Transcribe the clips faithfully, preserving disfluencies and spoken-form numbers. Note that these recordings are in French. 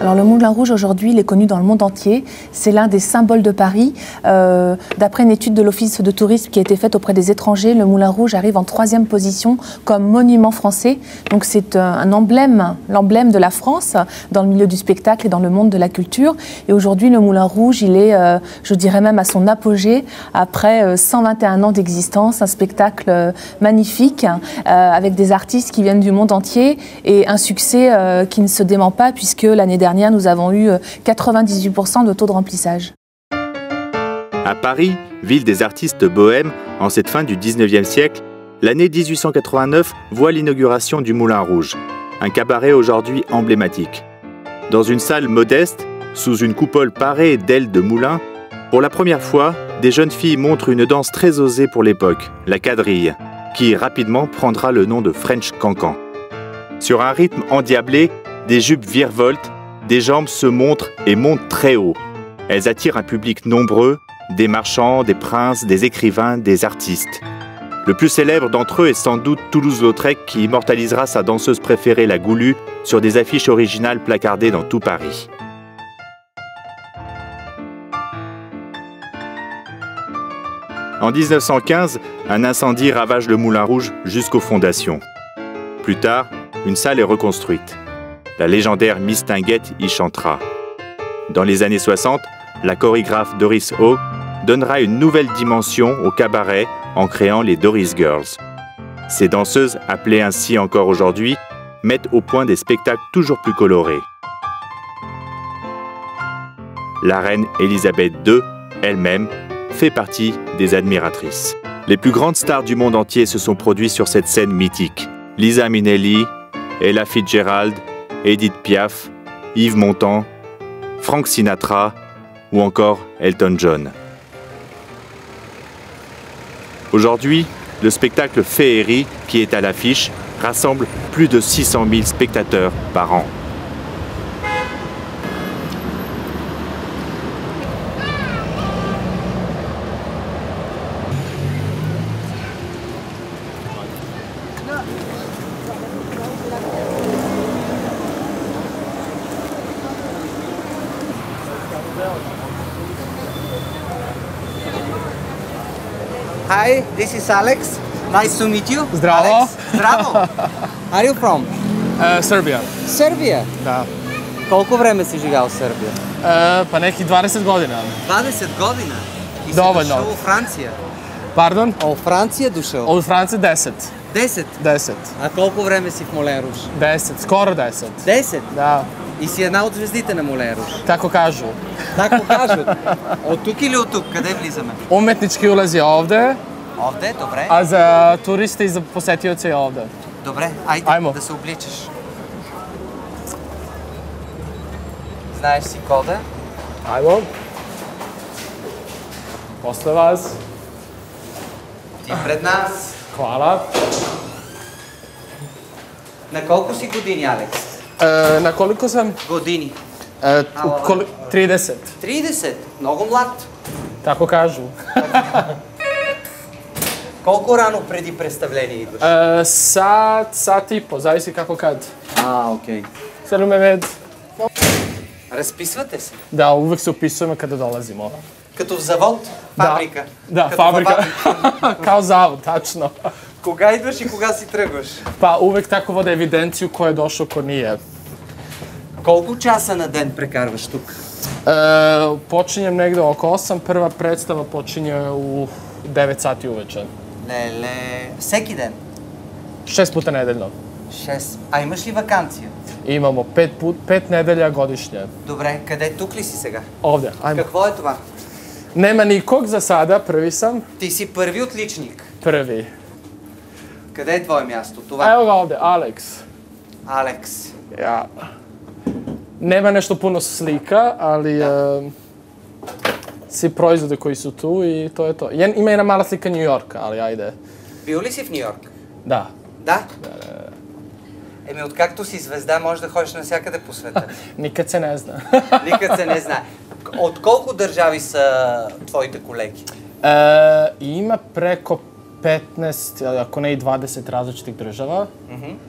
Alors le Moulin Rouge aujourd'hui, il est connu dans le monde entier. C'est l'un des symboles de Paris. Euh, D'après une étude de l'Office de tourisme qui a été faite auprès des étrangers, le Moulin Rouge arrive en troisième position comme monument français. Donc c'est un, un emblème, l'emblème de la France dans le milieu du spectacle et dans le monde de la culture. Et aujourd'hui, le Moulin Rouge, il est, euh, je dirais même à son apogée, après euh, cent vingt et un ans d'existence, un spectacle euh, magnifique euh, avec des artistes qui viennent du monde entier et un succès euh, qui ne se dément pas puisque l'année dernière, nous avons eu quatre-vingt-dix-huit pour cent de taux de remplissage. À Paris, ville des artistes bohèmes, en cette fin du dix-neuvième siècle, l'année mille huit cent quatre-vingt-neuf voit l'inauguration du Moulin Rouge, un cabaret aujourd'hui emblématique. Dans une salle modeste, sous une coupole parée d'ailes de moulin, pour la première fois, des jeunes filles montrent une danse très osée pour l'époque, la quadrille, qui rapidement prendra le nom de French Cancan. Sur un rythme endiablé, des jupes virevoltent, des jambes se montrent et montent très haut. Elles attirent un public nombreux, des marchands, des princes, des écrivains, des artistes. Le plus célèbre d'entre eux est sans doute Toulouse-Lautrec qui immortalisera sa danseuse préférée, la Goulue, sur des affiches originales placardées dans tout Paris. En mille neuf cent quinze, un incendie ravage le Moulin Rouge jusqu'aux fondations. Plus tard, une salle est reconstruite. La légendaire Miss Tinguette y chantera. Dans les années soixante, la chorégraphe Doris Ho donnera une nouvelle dimension au cabaret en créant les Doris Girls. Ces danseuses, appelées ainsi encore aujourd'hui, mettent au point des spectacles toujours plus colorés. La reine Elisabeth deux, elle-même, fait partie des admiratrices. Les plus grandes stars du monde entier se sont produites sur cette scène mythique. Liza Minnelli, Ella Fitzgerald, Edith Piaf, Yves Montand, Frank Sinatra ou encore Elton John. Aujourd'hui, le spectacle Féerie, qui est à l'affiche, rassemble plus de six cent mille spectateurs par an. Hi, this is Alex. Nice to meet you. Zdravo. Alex. Zdravo. Are you from? Uh, Serbia. Serbia? Da. Колко време си живял в Сърбия? Uh, pa nekih dvadeset godina. двадесет година? И си Dovoljno. дошъл в Франция? Pardon? О, Франция дошъл? Od Francije deset. десет? deset. А колко време си в Молен Руж? deset, skoro deset. десет? Da. И си една от звездите на Молен Руж? Tako kažu. Tako кажат. От тук или от тук? Къде влизаме? Umetnički ulaz je ovde, Овде, добре. a za turiste i za posetioce je ovde. Добре, айде Ajmo. да се обличаш. Знаеш си кода? Ajmo. Posle vas. Ти пред нас. Hvala. На колко си години, Алекс? Uh, na koliko sam? Години. Uh, koli trideset. тридесет. Много млад. Tako kažu. Колко рано преди представление идваш? Uh, sat, sat i po, zavisi kako kad. А, окей. Selim Mehmed. Разписвате се? Da, uvek se upisujemo kada dolazimo. Като в завод? Фабрика? Da, Като fabrika. фабрика. Kao zavod, tačno. Кога идваш и кога си тръгваш? Pa uvek tako vode evidenciju ko je došao, ko nije. Колко часа на ден прекарваш тук? E, počinjem negde oko osam, prva predstava počinje u devet sati uveče. Леле, всеки ден? Šest puta nedeljno. шест. А имаш ли вакансия? Imamo pet, put, pet nedelja godišnje. Добре, къде? Тук ли си сега? Ovde, ajmo. Какво е това? Nema nikog za sada, prvi sam. Ти си първи отличник. Prvi. Къде е твое място? A Това? evo ga ovde, Alex. Алекс. Ja. Nema nešto puno slika, ali e, svi proizvode koji su tu i to je to. Jen, ima jedna mala slika New Yorka, ali ajde. Бил ли си в Нью Йорк? Da. Да? Еми, откакто си звезда, можеш да ходиш навсякъде по света. Nikad se ne zna. Никъде се не знае. От колко държави са твоите колеги? E, ima preko petnaest, ako ne i dvadeset različitih država. Mhm.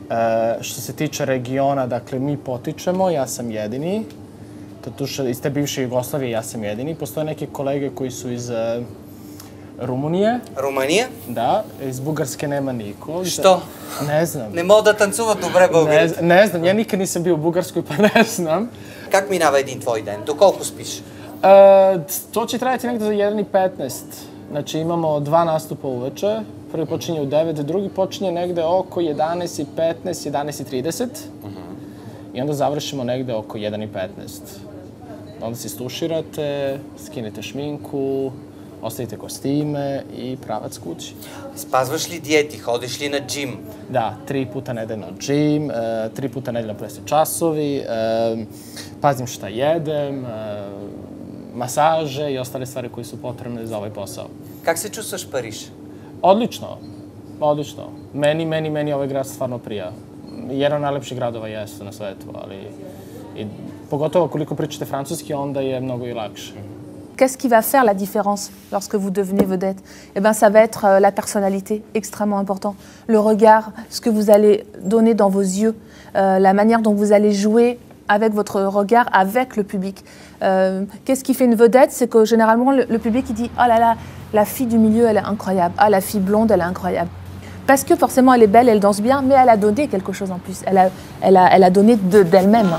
E, što se tiče regiona, dakle, mi potičemo, ja sam jedini. Doduše, iz te bivše Jugoslavije ja sam jedini. Postoje neke kolege koji su iz e, Rumunije. Румъния? Da, iz Bugarske nema niko. Što? Ne znam. Не могат да танцуват добре Ne, българите. ne znam, ja nikad nisam bio u Bugarskoj, pa ne znam. Как минава един твой ден? Доколко спиш? E, to će trajati negde za jedan i petnaest. Znači imamo dva nastupa uveče. Prvi počinje u devet, drugi počinje negde oko jedanaest i petnaest, jedanaest i trideset. I onda završimo negde oko jedan i petnaest. Onda se stuširate, skinete šminku, ostavite kostime i pravac kući. Спазваш ли диети? Ходиш ли на джим? Da, tri puta nedeljno džim, e, tri puta nedeljno presne časovi, e, pazim šta jedem, e, masaže i ostale stvari koje su potrebne za ovaj posao. Как се чувстваш в Париж? Odlično, odlično. Meni, meni, meni ovaj grad stvarno prija. Jedan od najlepših gradova jeste na svetu, ali i, pogotovo koliko pričate francuski, onda je mnogo i lakše. Qu'est-ce qui va faire la différence lorsque vous devenez vedette? Eh bien, ça va être euh, la personnalité, extrêmement important. Le regard, ce que vous allez donner dans vos yeux, euh, la manière dont vous allez jouer avec votre regard, avec le public. Euh, Qu'est-ce qui fait une vedette? C'est que généralement, le, le public il dit « Oh là là, la fille du milieu, elle est incroyable. Ah, la fille blonde, elle est incroyable. » Parce que forcément, elle est belle, elle danse bien, mais elle a donné quelque chose en plus. Elle a, elle a, elle a donné de- d'elle-même.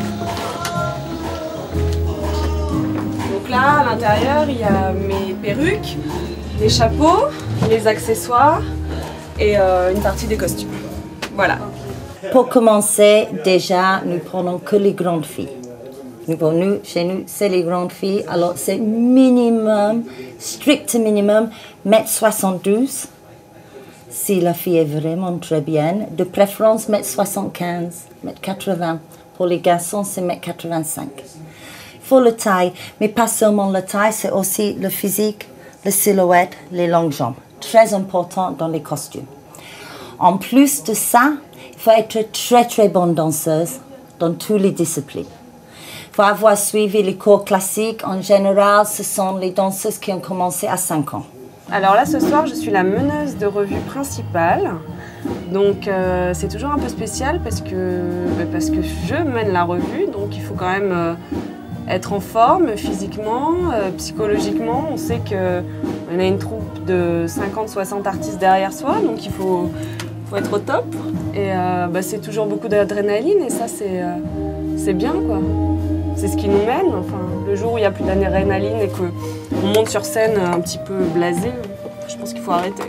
Donc là, à l'intérieur, il y a mes perruques, les chapeaux, les accessoires et euh, une partie des costumes. Voilà. Pour commencer, déjà, nous prenons que les grandes filles. Nous, pour nous, chez nous, c'est les grandes filles. Alors, c'est minimum, strict minimum, un mètre soixante-douze. Si la fille est vraiment très bien. De préférence, un mètre soixante-quinze, un mètre quatre-vingts. Pour les garçons, c'est un mètre quatre-vingt-cinq. Il faut la taille, mais pas seulement la taille, c'est aussi le physique, la silhouette, les longues jambes. Très important dans les costumes. En plus de ça, il faut être très très bonne danseuse dans toutes les disciplines. Il faut avoir suivi les cours classiques. En général, ce sont les danseuses qui ont commencé à cinq ans. Alors là, ce soir, je suis la meneuse de revue principale. Donc euh, c'est toujours un peu spécial parce que, bah, parce que je mène la revue. Donc il faut quand même euh, être en forme physiquement, euh, psychologiquement. On sait qu'on a une troupe de cinquante soixante artistes derrière soi. Donc il faut, faut être au top. Et euh, bah, c'est toujours beaucoup d'adrénaline et ça, c'est euh, c'est bien, quoi. C'est ce qui nous mène. Enfin, le jour où il n'y a plus d'adrénaline et qu'on monte sur scène un petit peu blasé, je pense qu'il faut arrêter.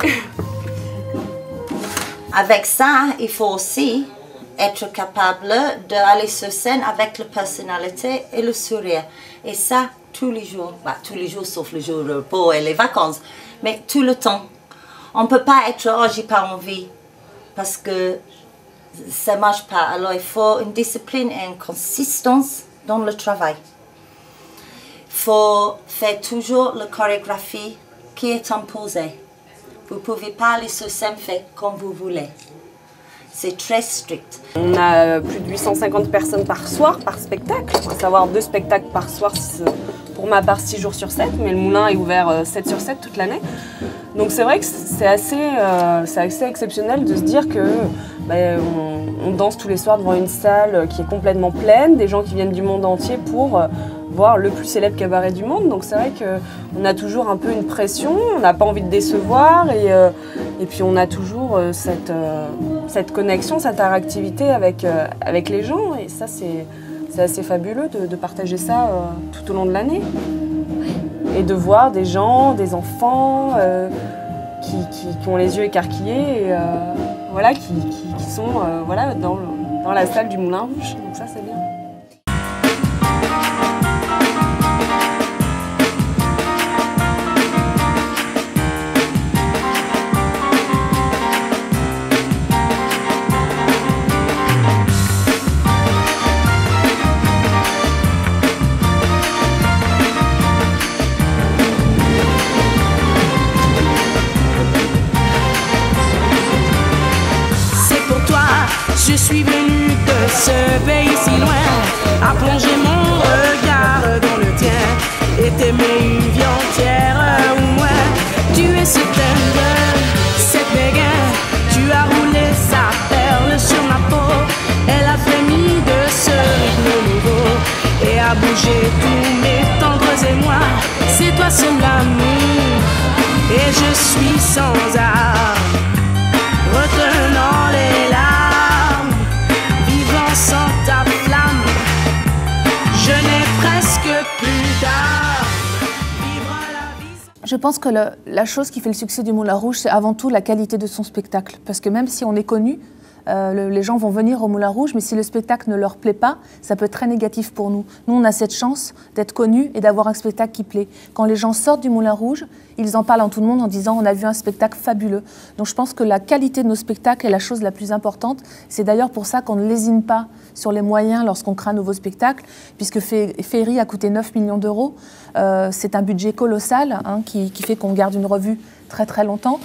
Avec ça, il faut aussi être capable d'aller sur scène avec la personnalité et le sourire. Et ça, tous les jours. Bah, tous les jours, sauf les jours de repos et les vacances. Mais tout le temps. On ne peut pas être « oh, j'ai pas envie » parce que ça ne marche pas. Alors, il faut une discipline et une consistance dans le travail. Il faut faire toujours la chorégraphie qui est imposée. Vous ne pouvez pas aller sur scène faire comme vous voulez. C'est très strict. On a plus de huit cent cinquante personnes par soir, par spectacle. À savoir deux spectacles par soir, pour ma part six jours sur sept, mais le moulin est ouvert sept sur sept toute l'année. Donc c'est vrai que c'est assez, euh, c'est assez exceptionnel de se dire que ben, on, on danse tous les soirs devant une salle qui est complètement pleine, des gens qui viennent du monde entier pour euh, voir le plus célèbre cabaret du monde. Donc c'est vrai qu'on a toujours un peu une pression, on n'a pas envie de décevoir et, euh, et puis on a toujours euh, cette, euh, cette connexion, cette interactivité avec, euh, avec les gens et ça c'est assez fabuleux de, de partager ça euh, tout au long de l'année. Et de voir des gens, des enfants euh, qui, qui, qui ont les yeux écarquillés et euh, voilà, qui, qui, qui sont euh, voilà, dans, dans la salle du Moulin Rouge. Donc ça, c'est bien. Je suis venue de ce pays si loin, à plonger mon regard dans le tien, et t'aimer une vie entière ou moins. Tu es ce tendre, cette béguin, tu as roulé sa perle sur ma suis sans art, retenant les larmes, vivant sans ta flamme, je n'ai presque plus d'art. Vivre la vie sans... Je pense que le, la chose qui fait le succès du Moulin Rouge, c'est avant tout la qualité de son spectacle. Parce que même si on est connu, Euh, le, les gens vont venir au Moulin Rouge, mais si le spectacle ne leur plaît pas, ça peut être très négatif pour nous. Nous, on a cette chance d'être connus et d'avoir un spectacle qui plaît. Quand les gens sortent du Moulin Rouge, ils en parlent en tout le monde en disant « on a vu un spectacle fabuleux ». Donc je pense que la qualité de nos spectacles est la chose la plus importante. C'est d'ailleurs pour ça qu'on ne lésine pas sur les moyens lorsqu'on crée un nouveau spectacle, puisque Féerie a coûté neuf millions d'euros. Euh, c'est un budget colossal hein, qui, qui fait qu'on garde une revue très très longtemps.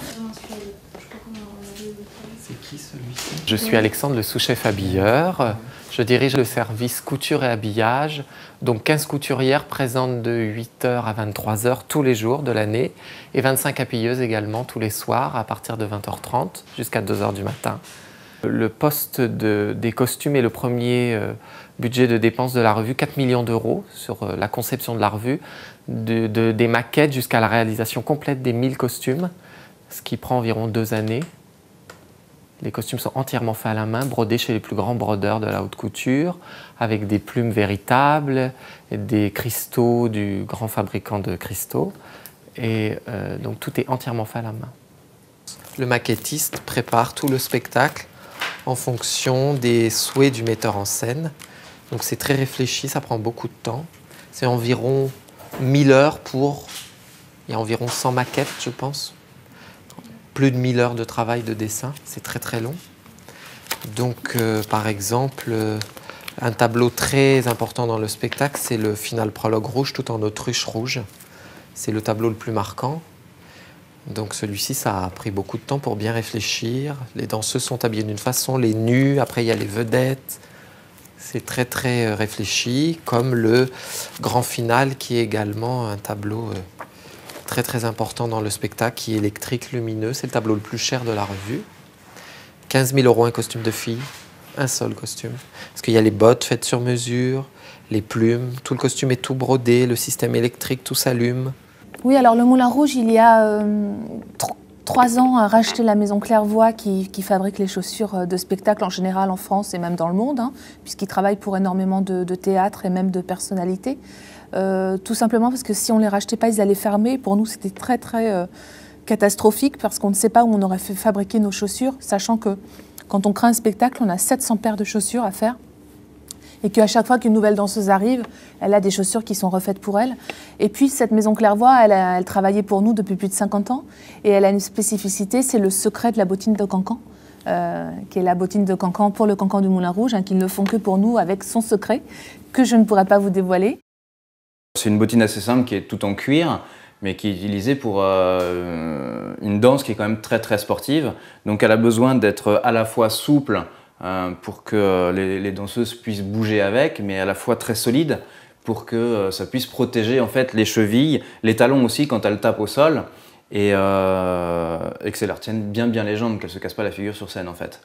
Je suis Alexandre, le sous-chef habilleur. Je dirige le service couture et habillage. Donc quinze couturières présentes de huit heures à vingt-trois heures tous les jours de l'année et vingt-cinq habilleuses également tous les soirs à partir de vingt heures trente jusqu'à deux heures du matin. Le poste de, des costumes est le premier euh, budget de dépenses de la revue, quatre millions d'euros sur euh, la conception de la revue, de, de, des maquettes jusqu'à la réalisation complète des mille costumes, ce qui prend environ deux années. Les costumes sont entièrement faits à la main, brodés chez les plus grands brodeurs de la haute couture, avec des plumes véritables, et des cristaux du grand fabricant de cristaux. Et euh, donc tout est entièrement fait à la main. Le maquettiste prépare tout le spectacle en fonction des souhaits du metteur en scène. Donc c'est très réfléchi, ça prend beaucoup de temps. C'est environ mille heures pour... Il y a environ cent maquettes, je pense. Plus de mille heures de travail de dessin, c'est très très long. Donc euh, par exemple, euh, un tableau très important dans le spectacle, c'est le final prologue rouge tout en autruche rouge. C'est le tableau le plus marquant. Donc celui-ci, ça a pris beaucoup de temps pour bien réfléchir. Les danseuses sont habillées d'une façon, les nus, après il y a les vedettes. C'est très très réfléchi, comme le grand final qui est également un tableau euh, très très important dans le spectacle, qui est électrique, lumineux. C'est le tableau le plus cher de la revue. quinze mille euros un costume de fille, un seul costume. Parce qu'il y a les bottes faites sur mesure, les plumes, tout le costume est tout brodé, le système électrique, tout s'allume. Oui, alors le Moulin Rouge, il y a euh, trois ans, a racheté la maison Clairvoy qui, qui fabrique les chaussures de spectacle en général en France et même dans le monde, hein, puisqu'il travaille pour énormément de, de théâtres et même de personnalités. Euh, tout simplement parce que si on ne les rachetait pas, ils allaient fermer. Pour nous, c'était très très euh, catastrophique parce qu'on ne sait pas où on aurait fait fabriquer nos chaussures, sachant que quand on crée un spectacle, on a sept cents paires de chaussures à faire et qu'à chaque fois qu'une nouvelle danseuse arrive, elle a des chaussures qui sont refaites pour elle. Et puis cette maison Clairvoy, elle, a, elle travaillait pour nous depuis plus de cinquante ans et elle a une spécificité, c'est le secret de la bottine de cancan. Euh, qui est la bottine de cancan pour le cancan du Moulin Rouge, hein, qu'ils ne font que pour nous avec son secret, que je ne pourrais pas vous dévoiler. C'est une bottine assez simple qui est tout en cuir, mais qui est utilisée pour euh, une danse qui est quand même très très sportive. Donc elle a besoin d'être à la fois souple euh, pour que les, les danseuses puissent bouger avec, mais à la fois très solide pour que euh, ça puisse protéger en fait les chevilles, les talons aussi quand elles tapent au sol, et, euh, et que ça leur tienne bien bien les jambes, qu'elles ne se cassent pas la figure sur scène en fait.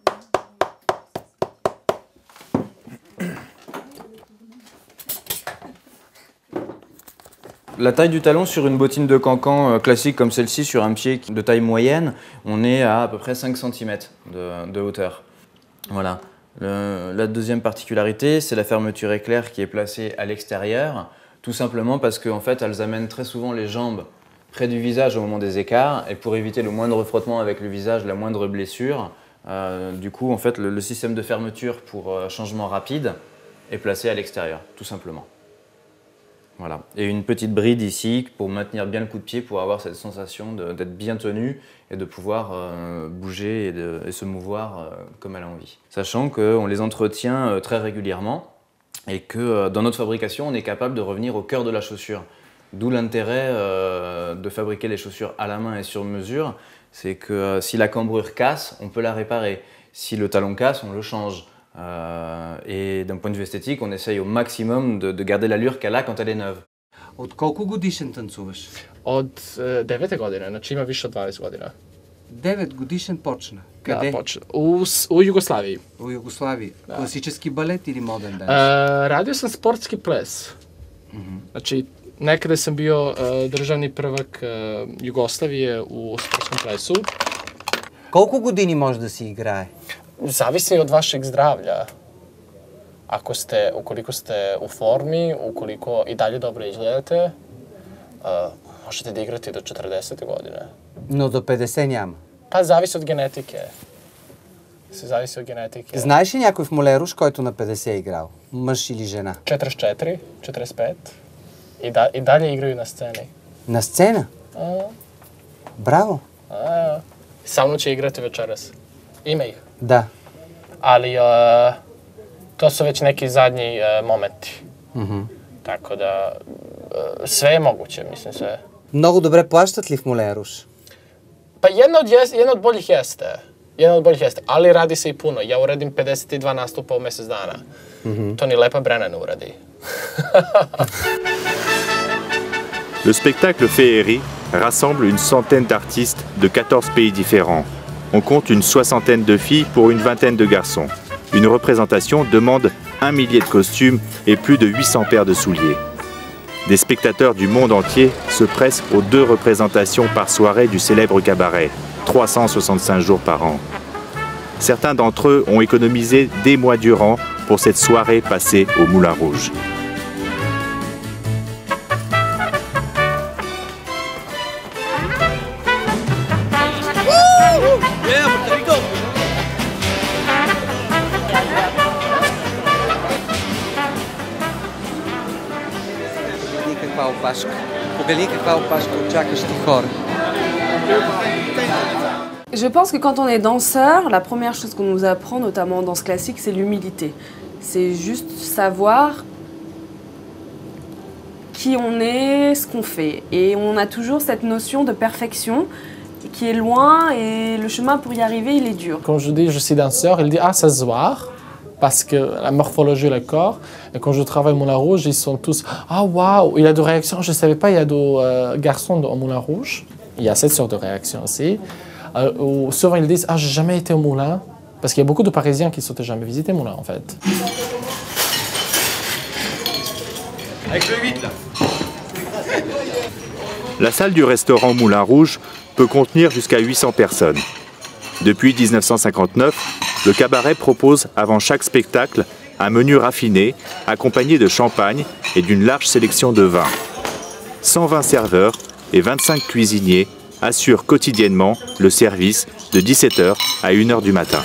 La taille du talon sur une bottine de cancan classique comme celle-ci, sur un pied de taille moyenne, on est à à peu près cinq centimètres de, de hauteur. Voilà. Le, la deuxième particularité, c'est la fermeture éclair qui est placée à l'extérieur, tout simplement parce qu'en fait, elles amènent très souvent les jambes près du visage au moment des écarts, et pour éviter le moindre frottement avec le visage, la moindre blessure, euh, du coup, en fait, le, le système de fermeture pour euh, changement rapide est placé à l'extérieur, tout simplement. Voilà. Et une petite bride ici pour maintenir bien le coup de pied, pour avoir cette sensation d'être bien tenu et de pouvoir euh, bouger et, de, et se mouvoir euh, comme elle a envie. Sachant qu'on les entretient euh, très régulièrement et que euh, dans notre fabrication, on est capable de revenir au cœur de la chaussure. D'où l'intérêt euh, de fabriquer les chaussures à la main et sur mesure, c'est que euh, si la cambrure casse, on peut la réparer. Si le talon casse, on le change. Euh, et d'un point de vue esthétique, on essaye au maximum de, de garder l'allure qu'elle a quand elle est neuve. Od koliko godišnje tancuvaš? Od uh, devete godine, znači ima više od dvadeset godina. devet godišnje počne. Da, Къде? počne. U, u Jugoslaviji. U Jugoslaviji. Da. Klasički balet ili modern dance? Uh, radio sam sportski ples. Mhm. Znači, Nekada sam bio uh, državni prvak uh, Jugoslavije u sportskom plesu. Колко години може да си играе? Zavisi od vašeg zdravlja. Ako ste, ukoliko ste u formi, ukoliko i dalje dobro izgledate, uh, možete da igrate do četrdesete godine. Но до петдесет няма. Pa zavisi od genetike. Se zavisi od genetike. Знаеш ли някой в Молеруш, който на петдесет е играл? Мъж или жена? četrdeset četiri, četrdeset pet. I, da, I dalje igraju na sceni. На сцена? A, Браво! a, Sa mnom će igrati večeras. Ima ih. Да. Ali uh, to su već neki zadnji uh, momenti. Мгм. Tako da uh, sve je moguće, mislim sve. Много добре плащат ли в Молеруш? Pa jedna od, jes, jedna od boljih jeste. Jedna od boljih jeste, ali radi se i puno. Ja uradim pedeset dva nastupa u mjesec dana. Mm-hmm. To ni Lepa Brennan ne uradi. Le spectacle Féerie rassemble une centaine d'artistes de quatorze pays différents. On compte une soixantaine de filles pour une vingtaine de garçons. Une représentation demande un millier de costumes et plus de huit cents paires de souliers. Des spectateurs du monde entier se pressent aux deux représentations par soirée du célèbre cabaret, trois cent soixante-cinq jours par an. Certains d'entre eux ont économisé des mois durant pour cette soirée passée au Moulin Rouge. Каква опашка. Погали каква опашка очакваш ти хора. Je pense que quand on est danseur, la première chose qu'on nous apprend, notamment en danse classique, c'est l'humilité. C'est juste savoir qui on est, ce qu'on fait. Et on a toujours cette notion de perfection qui est loin et le chemin pour y arriver, il est dur. Quand je dis je suis danseur, il dit ah ça se voit parce que la morphologie du corps. Et quand je travaille au Moulin Rouge, ils sont tous ah waouh, il y a des réactions. Je ne savais pas il y a des euh, garçons au Moulin Rouge. Il y a cette sorte de réaction aussi. Euh, où souvent ils disent ah j'ai jamais été au Moulin parce qu'il y a beaucoup de Parisiens qui ne sont jamais visités Moulin en fait. Avec le huit là. La salle du restaurant Moulin Rouge peut contenir jusqu'à huit cents personnes. Depuis mille neuf cent cinquante-neuf, le cabaret propose avant chaque spectacle un menu raffiné accompagné de champagne et d'une large sélection de vins. cent vingt serveurs et vingt-cinq cuisiniers assurent quotidiennement le service de dix-sept heures à une heure du matin.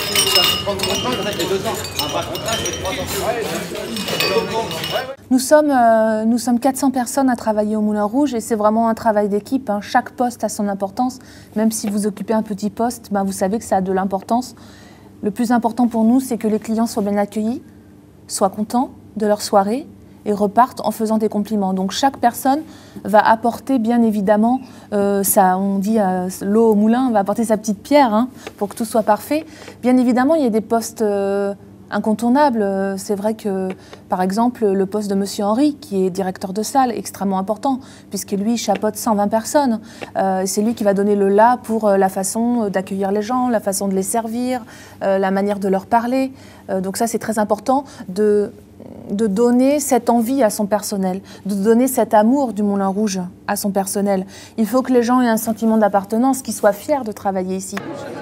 Nous sommes, euh, nous sommes quatre cents personnes à travailler au Moulin Rouge et c'est vraiment un travail d'équipe, hein. Chaque poste a son importance. Même si vous occupez un petit poste, ben vous savez que ça a de l'importance. Le plus important pour nous, c'est que les clients soient bien accueillis, soient contents de leur soirée et repartent en faisant des compliments. Donc chaque personne va apporter bien évidemment, euh, ça, on dit euh, l'eau au moulin, va apporter sa petite pierre, hein, pour que tout soit parfait. Bien évidemment, il y a des postes euh, incontournables. C'est vrai que, par exemple, le poste de Monsieur Henry, qui est directeur de salle, extrêmement important, puisque lui chapeaute cent vingt personnes. Euh, c'est lui qui va donner le là pour euh, la façon d'accueillir les gens, la façon de les servir, euh, la manière de leur parler. Euh, donc ça, c'est très important de... de donner cette envie à son personnel, de donner cet amour du Moulin Rouge à son personnel. Il faut que les gens aient un sentiment d'appartenance, qu'ils soient fiers de travailler ici.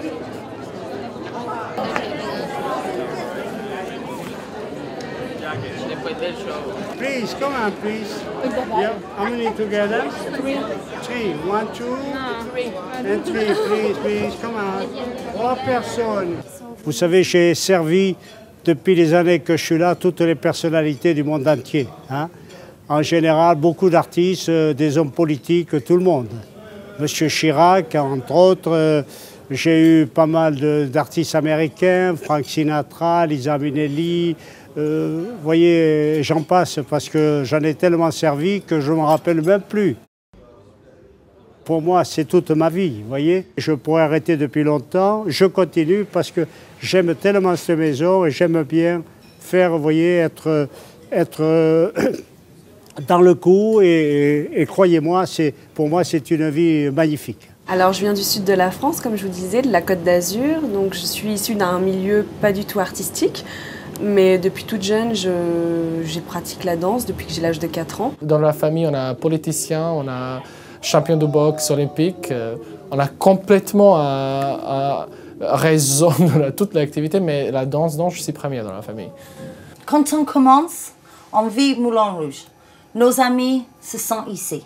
Please, come on, please. Yeah, how many together? Three. Three. One, two, and three. Please, please, come on. Trois personnes. Vous savez, j'ai servi depuis les années que je suis là, toutes les personnalités du monde entier. Hein. En général, beaucoup d'artistes, euh, des hommes politiques, tout le monde. Monsieur Chirac, entre autres, euh, j'ai eu pas mal d'artistes américains, Frank Sinatra, Liza Minnelli, euh, vous voyez, j'en passe, parce que j'en ai tellement servi que je ne me rappelle même plus. Pour moi, c'est toute ma vie, vous voyez. Je pourrais arrêter depuis longtemps, je continue parce que j'aime tellement cette maison et j'aime bien faire, vous voyez, être, être euh, dans le coup et, et, et croyez-moi, pour moi, c'est une vie magnifique. Alors, je viens du sud de la France, comme je vous disais, de la Côte d'Azur. Donc, je suis issue d'un milieu pas du tout artistique. Mais depuis toute jeune, je, je pratique la danse depuis que j'ai l'âge de quatre ans. Dans la famille, on a politicien, on a champion de boxe olympique. On a complètement un, un raison de toute l'activité, mais la danse, non, je suis première dans la famille. Quand on commence, on vit Moulin Rouge. Nos amis se sont ici.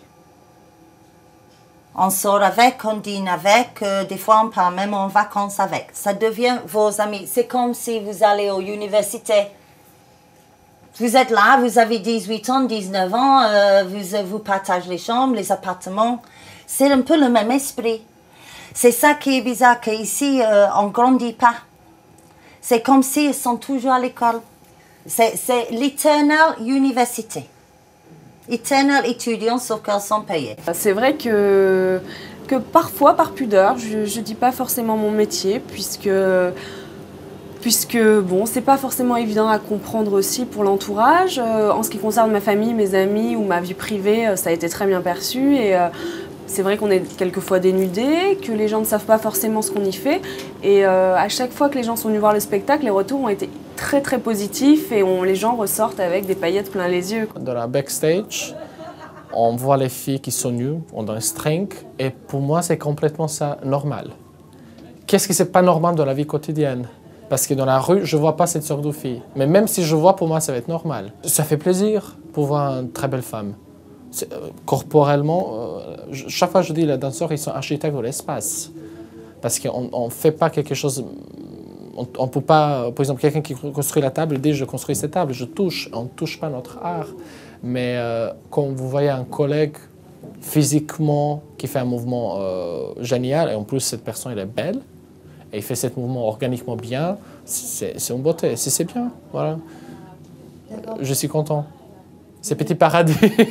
On sort avec, on dîne avec, euh, des fois on part même en vacances avec. Ça devient vos amis. C'est comme si vous allez à l'université. Vous êtes là, vous avez dix-huit ans, dix-neuf ans, euh, vous, vous partagez les chambres, les appartements. C'est un peu le même esprit. C'est ça qui est bizarre, qu'ici, euh, on ne grandit pas. C'est comme s'ils sont toujours à l'école. C'est l'éternelle université. Éternel étudiant, sauf qu'elles sont payées. C'est vrai que, que parfois, par pudeur, je ne dis pas forcément mon métier, puisque, puisque bon, c'est pas forcément évident à comprendre aussi pour l'entourage. Euh, en ce qui concerne ma famille, mes amis ou ma vie privée, ça a été très bien perçu. Et euh, c'est vrai qu'on est quelquefois dénudés, que les gens ne savent pas forcément ce qu'on y fait. Et euh, à chaque fois que les gens sont venus voir le spectacle, les retours ont été très très positifs et on, les gens ressortent avec des paillettes plein les yeux. Dans la backstage, on voit les filles qui sont nues, on a un string, et pour moi c'est complètement ça normal. Qu'est-ce qui c'est pas normal dans la vie quotidienne? Parce que dans la rue, je vois pas cette sorte de filles. Mais même si je vois, pour moi ça va être normal. Ça fait plaisir pour voir une très belle femme. Euh, corporellement, euh, chaque fois je dis les danseurs ils sont architectes de l'espace. Parce qu'on ne fait pas quelque chose. On ne peut pas, par exemple, quelqu'un qui construit la table dit je construis cette table, je touche, on ne touche pas notre art. Mais euh, quand vous voyez un collègue physiquement qui fait un mouvement euh, génial, et en plus cette personne elle est belle, et il fait ce mouvement organiquement bien, c'est une beauté, c'est bien, voilà. Je suis content. C'est petit paradis.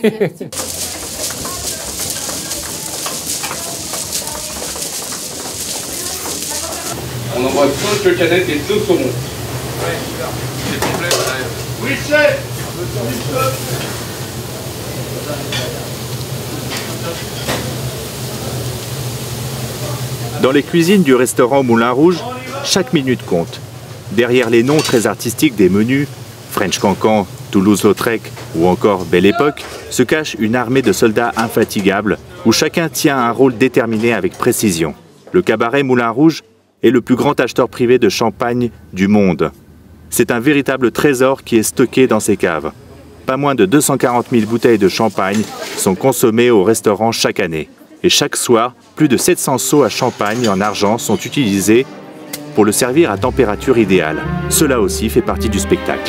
On envoie cinq canettes et deux saumons. Ouais, super. C'est complet, voilà. Oui, chef. Dans les cuisines du restaurant Moulin Rouge, chaque minute compte. Derrière les noms très artistiques des menus, French Cancan, Toulouse-Lautrec ou encore Belle Époque, se cache une armée de soldats infatigables où chacun tient un rôle déterminé avec précision. Le cabaret Moulin Rouge est le plus grand acheteur privé de champagne du monde. C'est un véritable trésor qui est stocké dans ses caves. Pas moins de deux cent quarante mille bouteilles de champagne sont consommées au restaurant chaque année. Et chaque soir, plus de sept cents seaux à champagne en argent sont utilisés pour le servir à température idéale. Cela aussi fait partie du spectacle.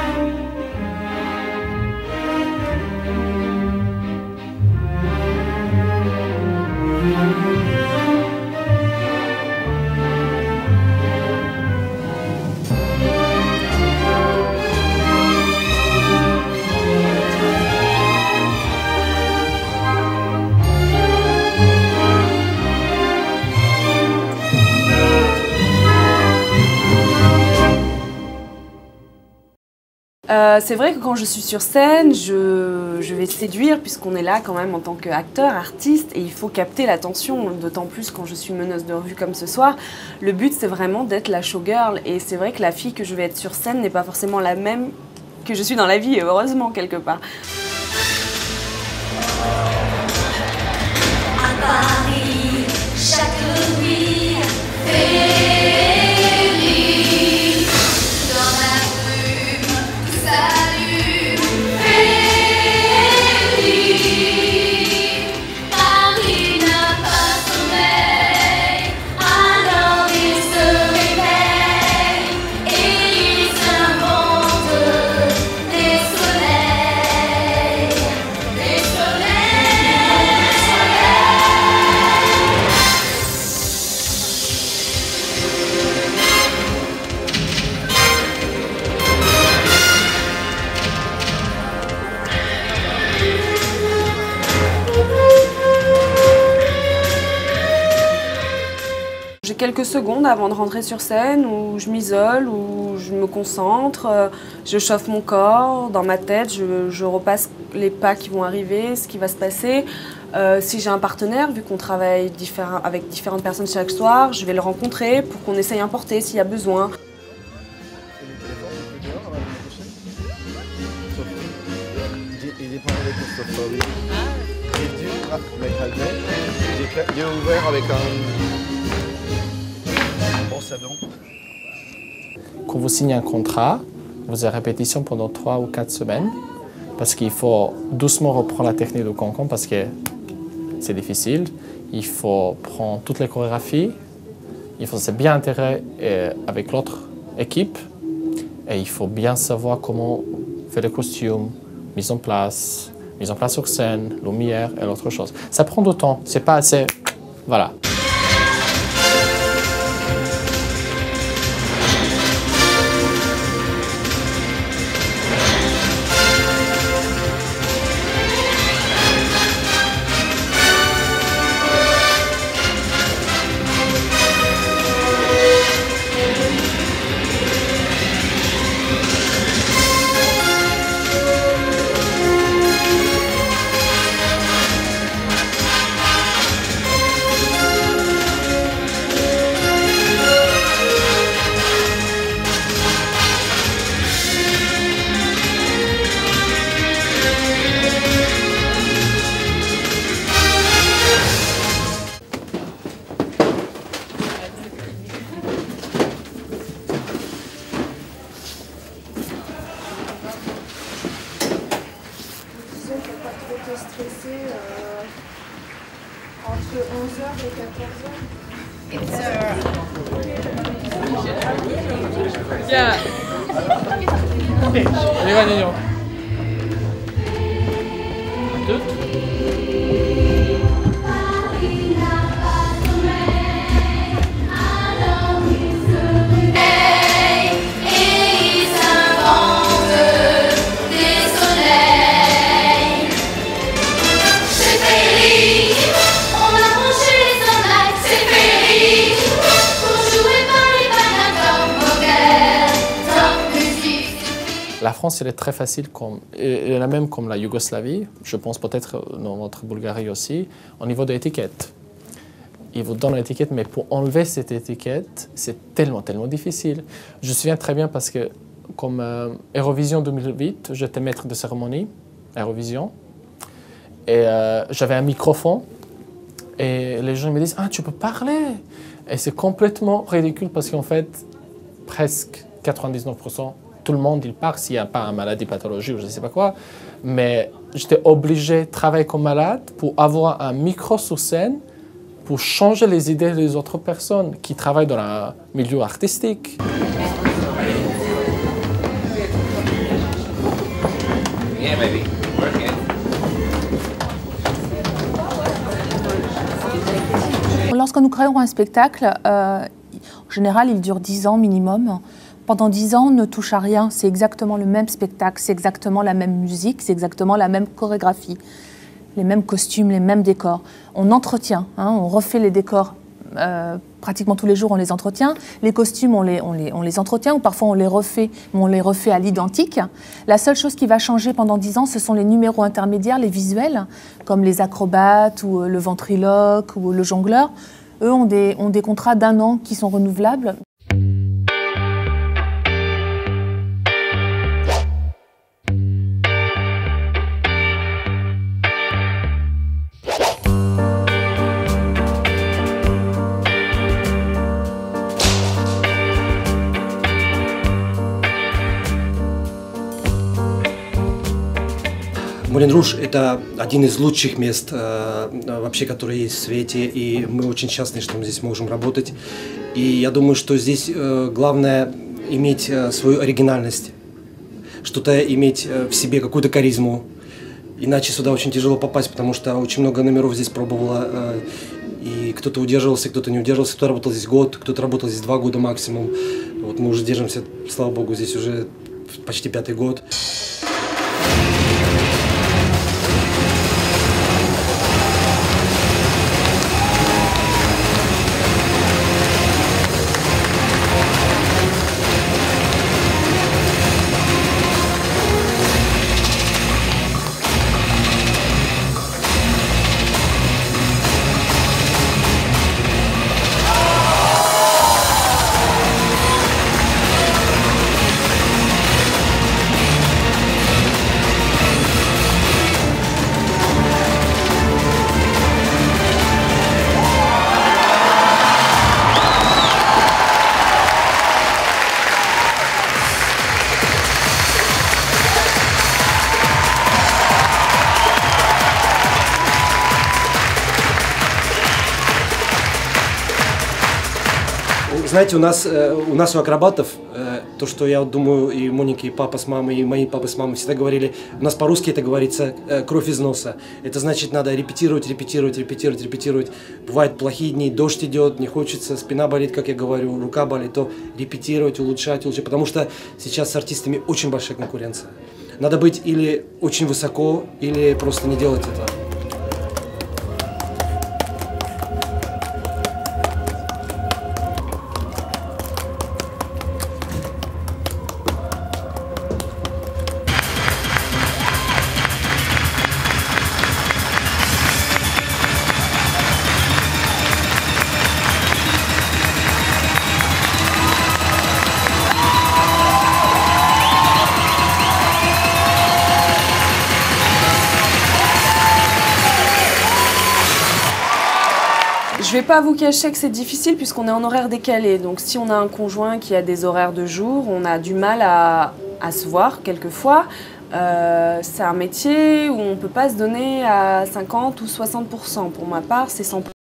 Euh, c'est vrai que quand je suis sur scène, je, je vais séduire puisqu'on est là quand même en tant qu'acteur, artiste et il faut capter l'attention, d'autant plus quand je suis meneuse de revue comme ce soir. Le but c'est vraiment d'être la showgirl et c'est vrai que la fille que je vais être sur scène n'est pas forcément la même que je suis dans la vie et heureusement quelque part. À Paris, chaque nuit, féerie, dans la rue, tout s'allume, féerie, Paris n'a pas sommeil, alors il se réveille et il s'invente des soleils, des soleils. J'ai quelques secondes avant de rentrer sur scène où je m'isole, où je me concentre, euh, je chauffe mon corps, dans ma tête, je, je repasse les pas qui vont arriver, ce qui va se passer. Euh, si j'ai un partenaire, vu qu'on travaille différent, avec différentes personnes chaque soir, je vais le rencontrer pour qu'on essaye un porté s'il y a besoin. avec Christophe, oui. J'ai dû mettre un grec. J'ai ouvert avec un brosse à dents. Quand vous signez un contrat, vous avez répétition pendant trois ou quatre semaines parce qu'il faut doucement reprendre la technique de cancan parce que c'est difficile. Il faut prendre toutes les chorégraphies, il faut se bien intégrer avec l'autre équipe et il faut bien savoir comment faire les costumes, mise en place, mise en place sur scène, lumière et l'autre chose. Ça prend du temps, c'est pas assez... Voilà. Stressé euh, entre onze heures et quatorze heures. Yeah. Ok, allez, va, Nino. Deux. La France, elle est très facile, comme, elle est la même comme la Yougoslavie, je pense peut-être dans votre Bulgarie aussi, au niveau de l'étiquette. Ils vous donnent l'étiquette, mais pour enlever cette étiquette, c'est tellement, tellement difficile. Je me souviens très bien parce que, comme euh, Eurovision deux mille huit, j'étais maître de cérémonie, Eurovision, et euh, j'avais un microphone, et les gens me disent « Ah, tu peux parler !» Et c'est complètement ridicule parce qu'en fait, presque quatre-vingt-dix-neuf pour cent tout le monde il part s'il n'y a pas une maladie, pathologie ou je ne sais pas quoi. Mais j'étais obligé de travailler comme malade pour avoir un micro sur scène pour changer les idées des autres personnes qui travaillent dans le milieu artistique. Lorsque nous créons un spectacle, euh, en général, il dure dix ans minimum. Pendant dix ans, on ne touche à rien. C'est exactement le même spectacle, c'est exactement la même musique, c'est exactement la même chorégraphie, les mêmes costumes, les mêmes décors. On entretient, hein, on refait les décors euh, pratiquement tous les jours, on les entretient. Les costumes, on les, on, les, on les entretient ou parfois on les refait, mais on les refait à l'identique. La seule chose qui va changer pendant dix ans, ce sont les numéros intermédiaires, les visuels, comme les acrobates ou le ventriloque ou le jongleur. Eux ont des, ont des contrats d'un an qui sont renouvelables. Мулен Руж – это один из лучших мест, вообще, которые есть в свете, и мы очень счастливы, что мы здесь можем работать. И я думаю, что здесь главное иметь свою оригинальность, что-то иметь в себе, какую-то харизму. Иначе сюда очень тяжело попасть, потому что очень много номеров здесь пробовало, и кто-то удерживался, кто-то не удерживался, кто-то работал здесь год, кто-то работал здесь два года максимум. Вот мы уже держимся, слава богу, здесь уже почти пятый год. знаете, у нас, у нас у акробатов, то, что я думаю, и Моника, и папа с мамой, и мои папы с мамой всегда говорили, у нас по-русски это говорится кровь из носа. Это значит, надо репетировать, репетировать, репетировать, репетировать. Бывают плохие дни, дождь идет, не хочется, спина болит, как я говорю, рука болит, то репетировать, улучшать, улучшать. Потому что сейчас с артистами очень большая конкуренция. Надо быть или очень высоко, или просто не делать этого. Je ne vais pas vous cacher que c'est difficile puisqu'on est en horaire décalé. Donc si on a un conjoint qui a des horaires de jour, on a du mal à, à se voir quelquefois. Euh, c'est un métier où on ne peut pas se donner à cinquante ou soixante pour cent. Pour ma part, c'est cent pour cent.